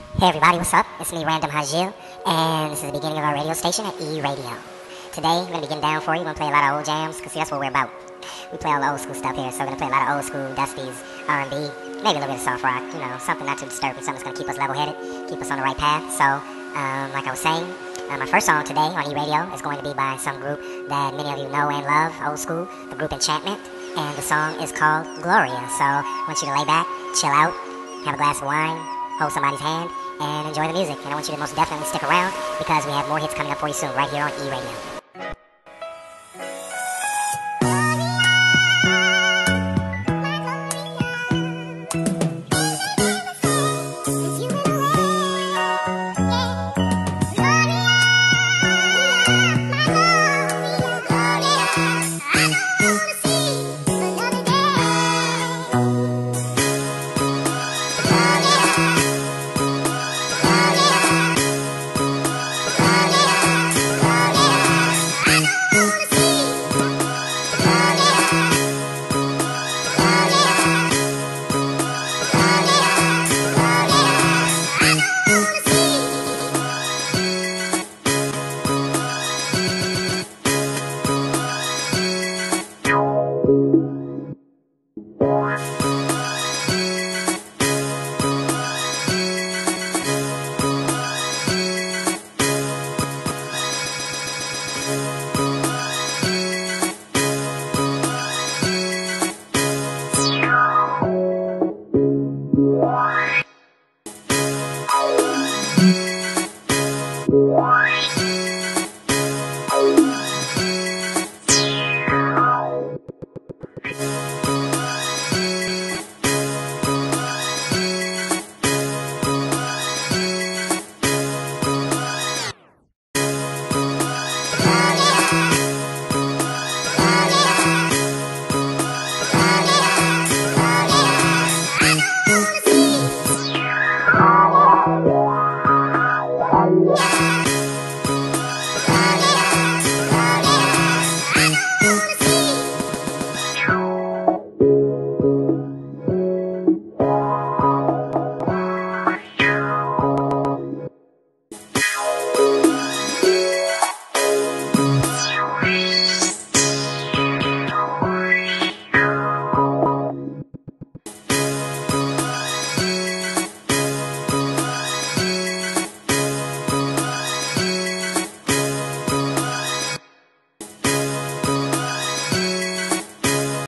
Hey everybody, what's up? It's me, Random Hajil, and this is the beginning of our radio station at E-Radio. Today, we're going to be getting down for you. We're going to play a lot of old jams, because see, that's what we're about. We play all the old school stuff here, so we're going to play a lot of old school, dusties, R&B, maybe a little bit of soft rock, something not too disturbing, something that's going to keep us level-headed, keep us on the right path. So, like I was saying, my first song today on E-Radio is going to be by some group that many of you know and love, old school, the group Enchantment, and the song is called Gloria. So, I want you to lay back, chill out, have a glass of wine, hold somebody's hand, and enjoy the music. And I want you to most definitely stick around because we have more hits coming up for you soon right here on E-Radio.